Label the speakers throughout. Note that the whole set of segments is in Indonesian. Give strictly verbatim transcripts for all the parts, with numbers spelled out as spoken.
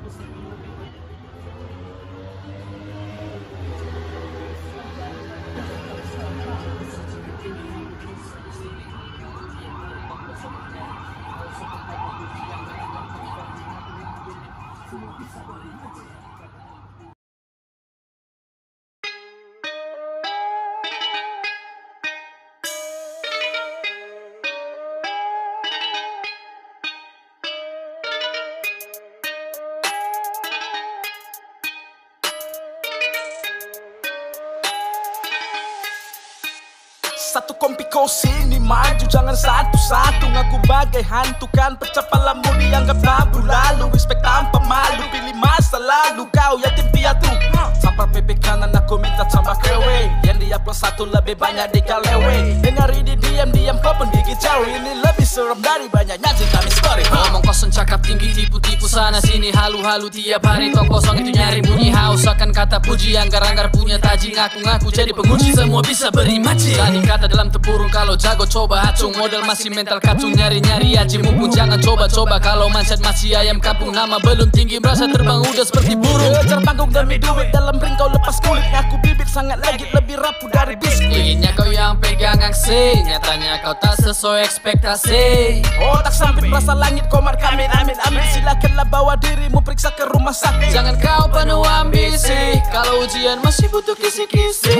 Speaker 1: Satu kompi kau sini maju, jangan satu-satu ngaku bagai hantu kan. Pecah palamu dianggap tabu lalu, respect tanpa malu, pilih masa lalu kau yatim piatu. Sampai P P kanan aku minta tambah kewe, yang dia plus satu lebih banyak di galewe. Dengar ini diam-diam kau pun gigit jauh, ini lebih serem dari banyaknya jika kami story.
Speaker 2: Ngomong kosong cakap tinggi, tipu-tipu sana sini, halu-halu tiap hari. Tong kosong itu nyari bunyi haus akan kata puji, anggar-anggar punya taji, ngaku-ngaku jadi penguji, semua bisa beri maci. Tadi kata dalam tempurung, kalau jago coba acung, model masih mental kacung, nyari-nyari aji mumpung jangan coba-coba. Kalau mindset masih ayam kampung, nama belum tinggi merasa terbang udah seperti burung.
Speaker 1: Kejar panggung demi duit, dalam ring kau lepas kulit, ngaku bibit sangat legit, lebih rapuh dari biskuit.
Speaker 2: Inginnya kau yang pegang aksi, nyatanya kau tak sesuai ekspektasi.
Speaker 1: Otak sempit merasa langit komar kami, amin amin. Silakanlah bawa dirimu periksa ke rumah sakit.
Speaker 2: Jangan kau penuh ambisi, kalau ujian masih butuh kisi-kisi.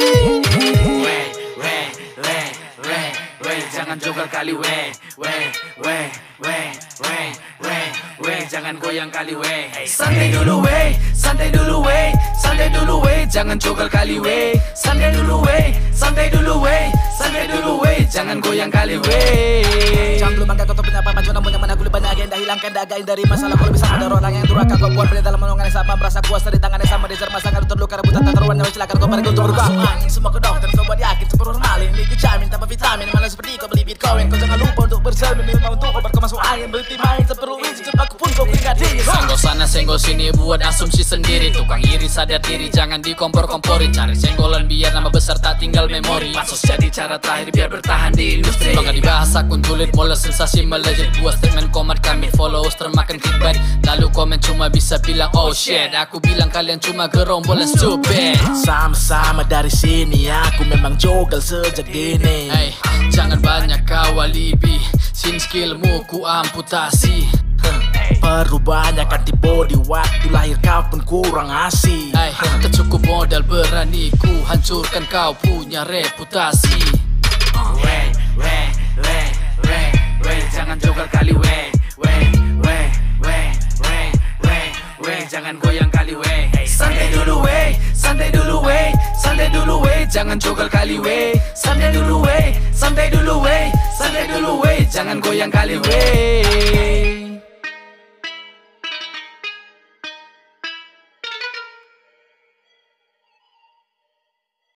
Speaker 3: Weh, weh, weh, weh, weh, jangan jogal kali weh, weh, weh, weh, weh, weh, weh, jangan goyang kali weh. Santai dulu weh, santai dulu weh, santai dulu weh, jangan jogal kali weh. Santai dulu weh, santai dulu weh, santai dulu weh, jangan goyang kali weh.
Speaker 1: Jangan belum bangga kau punya apa maju, namun yang mana kulit banyak agenda, hilangkan dagain dari masalah. Kalau bisa ada orang yang durhaka kau buat beri dalam menungan yang sama, merasa puas dari tangan yang sama, dijar masa ngadu terluka rebutan tak karuan. Nyawa silakan kau pergi untuk berubah angin semua ke dokter, kau buat yakin seperti normalin. Ini kejamin tanpa vitamin, malah seperti kau beli bitcoin. Kau jangan lupa untuk bercermin, minum untuk obat kau masuk angin. Berhenti main seperlu izin, cepat aku pun kau keringat dingin.
Speaker 2: Senggol sana senggol sini buat asumsi sendiri, tukang iri sadar diri, jangan dikompor-komporin. Cari senggolan biar nama besar tak tinggal memori.
Speaker 3: Pansos jadi cara terakhir biar bertahan di industri.
Speaker 2: Bangga dibahas akun tulit, moles sensasi melejit. Buat statement komat kami followers termakan clickbait, lalu komen cuma bisa bilang oh shit. Aku bilang kalian cuma gerombolan stupid.
Speaker 1: Sama-sama dari sini, aku memang jogal sejak dini.
Speaker 2: Hey, jangan banyak kau alibi, sin skillmu ku amputasi.
Speaker 1: Perlu banyak antibody, waktu lahir kau pun kurang asih.
Speaker 2: Hey, tak cukup modal berani ku hancurkan kau punya reputasi.
Speaker 3: Weh, weh, weh, weh, weh, jangan jogal kali weh, weh, weh, weh, weh, weh, weh, jangan goyang kali weh. Santai dulu weh, santai dulu weh, santai dulu weh, jangan jogal kali weh. Santai dulu weh, santai dulu weh, santai dulu weh, jangan goyang kali weh.